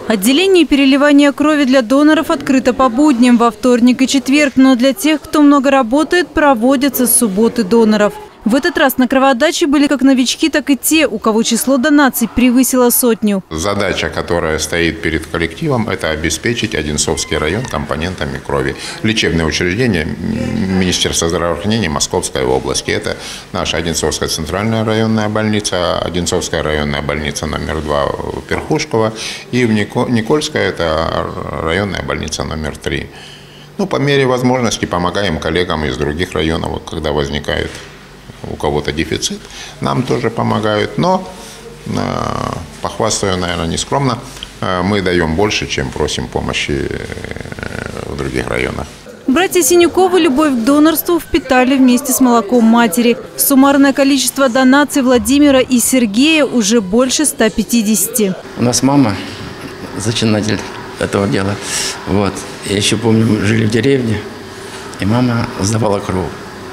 Отделение переливания крови для доноров открыто по будням во вторник и четверг, но для тех, кто много работает, проводятся субботы доноров. В этот раз на кровоотдаче были как новички, так и те, у кого число донаций превысило 100. Задача, которая стоит перед коллективом, это обеспечить Одинцовский район компонентами крови. Лечебные учреждения Министерства здравоохранения Московской области. Это наша Одинцовская центральная районная больница, Одинцовская районная больница номер 2 Перхушково и в Никольская это районная больница номер 3. По мере возможности помогаем коллегам из других районов, когда возникает у кого-то дефицит, нам тоже помогают, но похвастаю, наверное, нескромно, мы даем больше, чем просим помощи в других районах. Братья Синюковы любовь к донорству впитали вместе с молоком матери. Суммарное количество донаций Владимира и Сергея уже больше 150. У нас мама зачинатель этого дела. Я еще помню, мы жили в деревне, и мама сдавала кровь.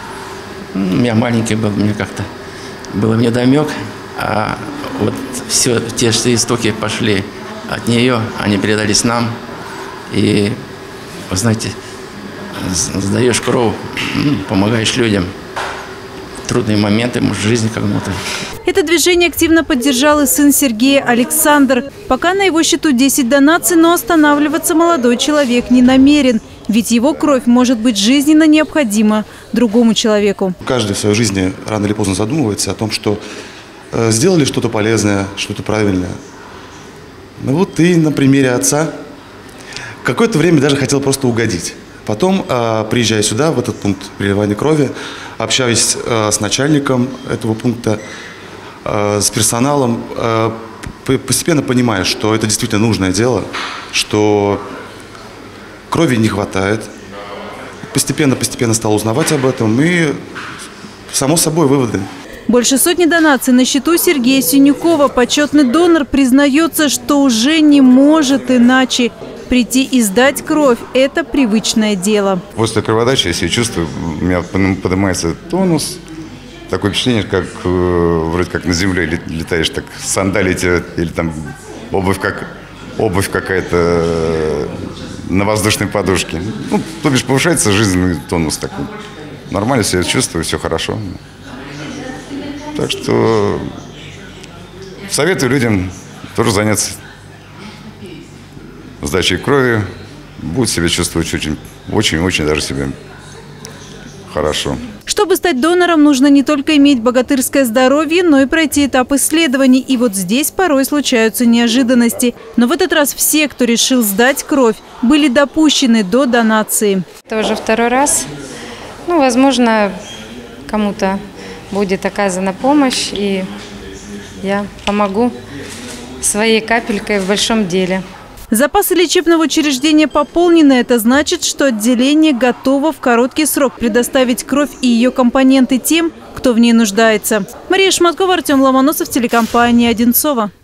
Я маленький был, мне как-то было невдомек, а вот все те истоки пошли от нее, они передались нам. И, вы знаете, сдаешь кровь, помогаешь людям. Трудные моменты в жизни как будто. Это движение активно поддержал и сын Сергея Александр. Пока на его счету 10 донаций, но останавливаться молодой человек не намерен. Ведь его кровь может быть жизненно необходима другому человеку. Каждый в своей жизни рано или поздно задумывается о том, что сделали что-то полезное, что-то правильное. Ты на примере отца какое-то время даже хотел просто угодить. Потом, приезжая сюда, в этот пункт переливания крови, общаясь с начальником этого пункта, с персоналом, постепенно понимаешь, что это действительно нужное дело, что крови не хватает. Постепенно стал узнавать об этом и, само собой, выводы. Больше 100 донаций на счету Сергея Синюкова. Почетный донор признается, что уже не может иначе. Прийти и сдать кровь – это привычное дело. После кроводачи я себя чувствую, у меня поднимается тонус. Такое впечатление, как вроде как на земле летаешь, так сандалии или там обувь какая-то на воздушной подушке. То бишь повышается жизненный тонус такой. Нормально себя чувствую, все хорошо. Так что советую людям тоже заняться сдачей крови. Будут себя чувствовать очень даже себя хорошо. Чтобы стать донором, нужно не только иметь богатырское здоровье, но и пройти этап исследований. И вот здесь порой случаются неожиданности. Но в этот раз все, кто решил сдать кровь, были допущены до донации. Это уже второй раз. Возможно, кому-то будет оказана помощь, и я помогу своей капелькой в большом деле. Запасы лечебного учреждения пополнены. Это значит, что отделение готово в короткий срок предоставить кровь и ее компоненты тем, кто в ней нуждается. Мария Шматкова, Артем Ломоносов, телекомпания «Одинцова».